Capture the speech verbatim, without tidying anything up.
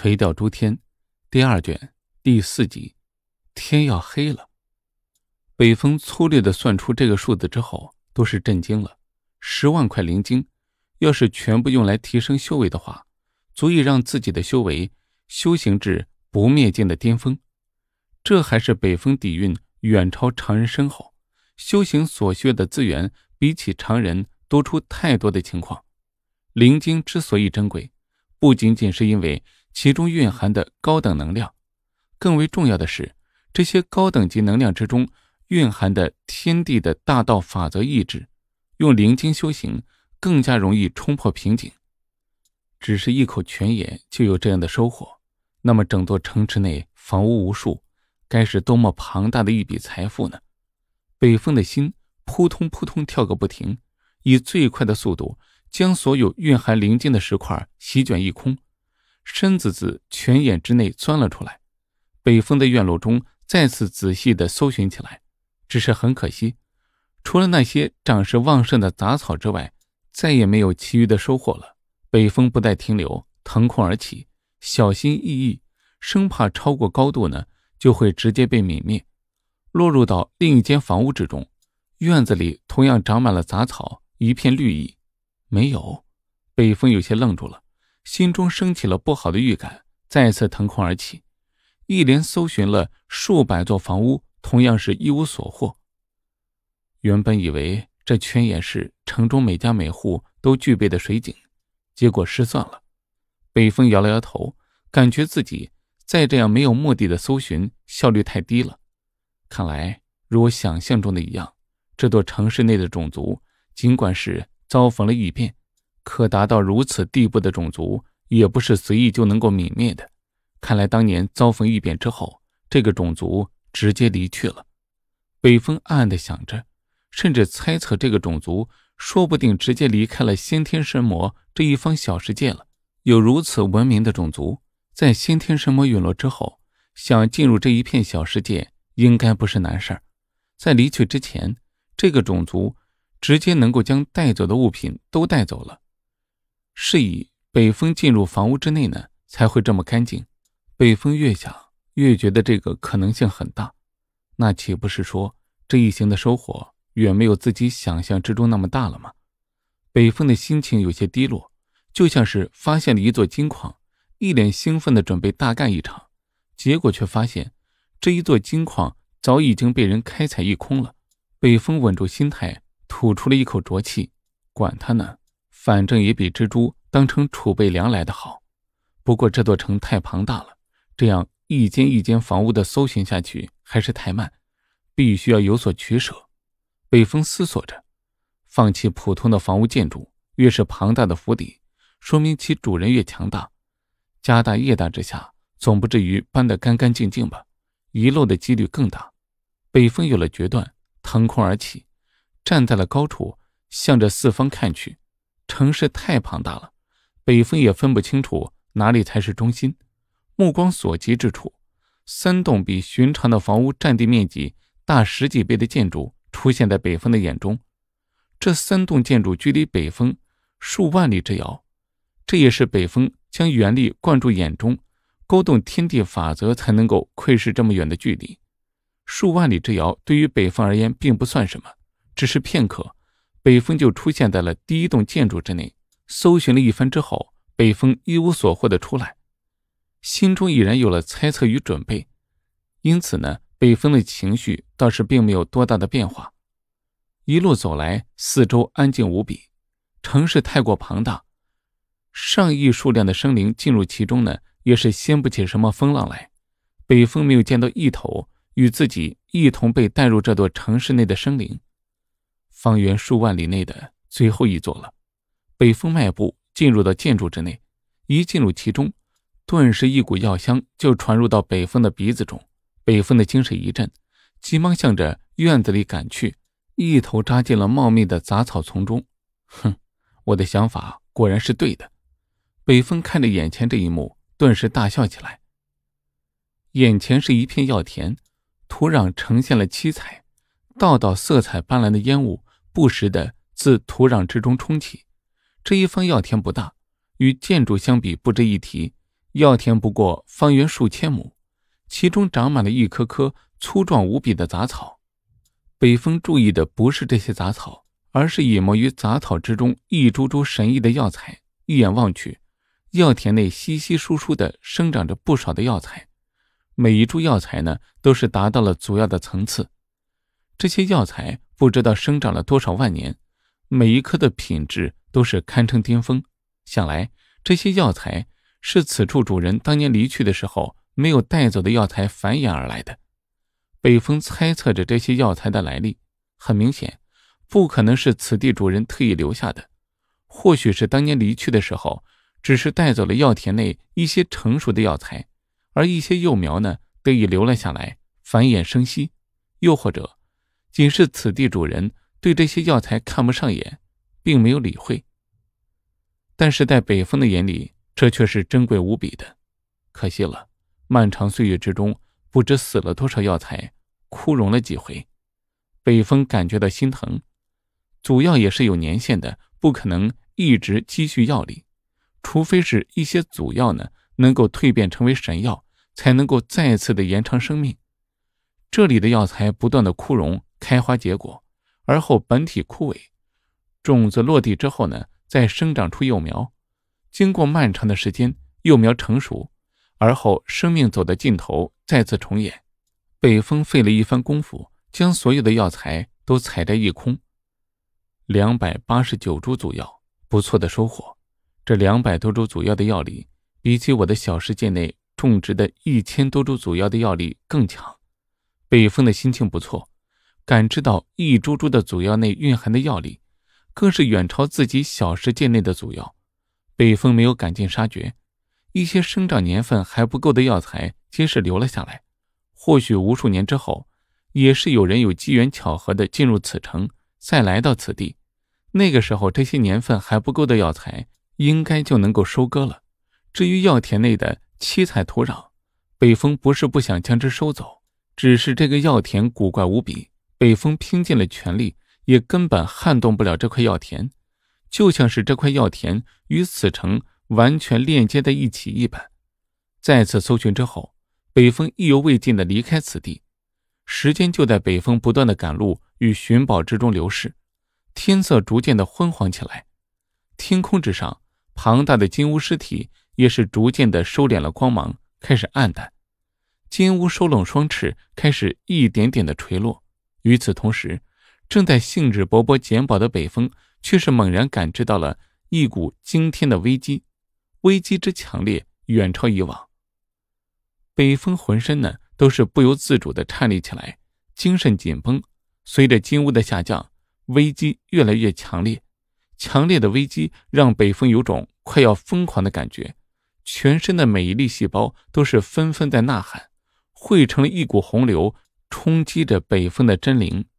垂钓诸天第二卷第四集，天要黑了。北风粗略地算出这个数字之后，都是震惊了。十万块灵晶，要是全部用来提升修为的话，足以让自己的修为修行至不灭境的巅峰。这还是北风底蕴远超常人深厚，修行所需的资源比起常人多出太多的情况。灵晶之所以珍贵，不仅仅是因为其中蕴含的高等能量，更为重要的是，这些高等级能量之中蕴含的天地的大道法则意志，用灵晶修行更加容易冲破瓶颈。只是一口泉眼就有这样的收获，那么整座城池内房屋无数，该是多么庞大的一笔财富呢？北风的心扑通扑通跳个不停，以最快的速度将所有蕴含灵晶的石块席卷一空，身子自泉眼之内钻了出来。北风的院落中再次仔细地搜寻起来，只是很可惜，除了那些长势旺盛的杂草之外，再也没有其余的收获了。北风不待停留，腾空而起，小心翼翼，生怕超过高度呢，就会直接被泯灭，落入到另一间房屋之中。院子里同样长满了杂草，一片绿意。没有，北风有些愣住了，心中升起了不好的预感，再次腾空而起，一连搜寻了数百座房屋，同样是一无所获。原本以为这泉眼是城中每家每户都具备的水井，结果失算了。北风摇了摇头，感觉自己再这样没有目的的搜寻效率太低了。看来如我想象中的一样，这座城市内的种族尽管是遭逢了异变，可达到如此地步的种族也不是随意就能够泯灭的。看来当年遭逢异变之后，这个种族直接离去了。北风暗暗地想着，甚至猜测这个种族说不定直接离开了先天神魔这一方小世界了。有如此文明的种族，在先天神魔陨落之后，想进入这一片小世界应该不是难事儿。在离去之前，这个种族直接能够将带走的物品都带走了。是以北风进入房屋之内呢，才会这么干净。北风越想越觉得这个可能性很大，那岂不是说这一行的收获远没有自己想象之中那么大了吗？北风的心情有些低落，就像是发现了一座金矿，一脸兴奋地准备大干一场，结果却发现这一座金矿早已经被人开采一空了。北风稳住心态，吐出了一口浊气，管他呢，反正也比蜘蛛当成储备粮来的好。不过这座城太庞大了，这样一间一间房屋的搜寻下去还是太慢，必须要有所取舍。北风思索着，放弃普通的房屋建筑，越是庞大的府邸，说明其主人越强大。家大业大之下，总不至于搬得干干净净吧，遗漏的几率更大。北风有了决断，腾空而起，站在了高处，向着四方看去。城市太庞大了，北风也分不清楚哪里才是中心。目光所及之处，三栋比寻常的房屋占地面积大十几倍的建筑出现在北风的眼中。这三栋建筑距离北风数万里之遥，这也是北风将原力灌注眼中，勾动天地法则才能够窥视这么远的距离。数万里之遥对于北风而言并不算什么，只是片刻，北风就出现在了第一栋建筑之内。搜寻了一番之后，北风一无所获的出来，心中已然有了猜测与准备，因此呢，北风的情绪倒是并没有多大的变化。一路走来，四周安静无比，城市太过庞大，上亿数量的生灵进入其中呢，也是掀不起什么风浪来。北风没有见到一头与自己一同被带入这座城市内的生灵。方圆数万里内的最后一座了。北风迈步进入到建筑之内，一进入其中，顿时一股药香就传入到北风的鼻子中。北风的精神一振，急忙向着院子里赶去，一头扎进了茂密的杂草丛中。哼，我的想法果然是对的。北风看着眼前这一幕，顿时大笑起来。眼前是一片药田，土壤呈现了七彩，道道色彩斑斓的烟雾不时地自土壤之中冲起。这一方药田不大，与建筑相比不值一提， 药田不过方圆数千亩，其中长满了一棵棵粗壮无比的杂草。北风注意的不是这些杂草，而是隐没于杂草之中一株株神异的药材。一眼望去，药田内稀稀疏疏的生长着不少的药材，每一株药材呢，都是达到了主要的层次。这些药材不知道生长了多少万年，每一棵的品质都是堪称巅峰。想来这些药材是此处主人当年离去的时候没有带走的药材繁衍而来的。北风猜测着这些药材的来历，很明显不可能是此地主人特意留下的，或许是当年离去的时候只是带走了药田内一些成熟的药材，而一些幼苗呢得以留了下来繁衍生息，又或者仅是此地主人对这些药材看不上眼，并没有理会。但是在北风的眼里，这却是珍贵无比的。可惜了，漫长岁月之中不知死了多少药材，枯荣了几回。北风感觉到心疼，主药也是有年限的，不可能一直积蓄药力，除非是一些祖药呢能够蜕变成为神药，才能够再次的延长生命。这里的药材不断的枯荣开花结果，而后本体枯萎，种子落地之后呢再生长出幼苗，经过漫长的时间，幼苗成熟，而后生命走到尽头再次重演。北风费了一番功夫，将所有的药材都采摘一空。两百八十九株祖药，不错的收获。这两百多株祖药的药力，比起我的小世界内种植的一千多株祖药的药力更强。北风的心情不错，感知到一株株的祖药内蕴含的药力，更是远超自己小世界内的祖药。北风没有赶尽杀绝，一些生长年份还不够的药材皆是留了下来。或许无数年之后，也是有人有机缘巧合的进入此城，再来到此地，那个时候这些年份还不够的药材应该就能够收割了。至于药田内的七彩土壤，北风不是不想将之收走，只是这个药田古怪无比，北风拼尽了全力也根本撼动不了这块药田，就像是这块药田与此城完全链接在一起一般。再次搜寻之后，北风意犹未尽地离开此地，时间就在北风不断的赶路与寻宝之中流逝，天色逐渐的昏黄起来，天空之上庞大的金乌尸体也是逐渐的收敛了光芒，开始暗淡。金乌收拢双翅，开始一点点的垂落。与此同时，正在兴致勃勃捡宝的北风却是猛然感知到了一股惊天的危机，危机之强烈远超以往。北风浑身呢都是不由自主地颤栗起来，精神紧绷。随着金乌的下降，危机越来越强烈，强烈的危机让北风有种快要疯狂的感觉，全身的每一粒细胞都是纷纷在呐喊，汇成了一股洪流，冲击着北风的真灵。